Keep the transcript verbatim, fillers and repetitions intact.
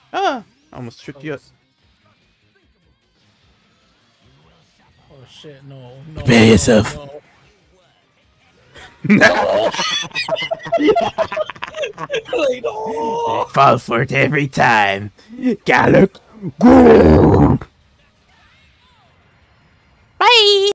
Ah! I almost tripped you up. Oh shit, no, no. Prepare no, yourself. No. Like, no. Fall for it every time. Gallop. Go! Bye!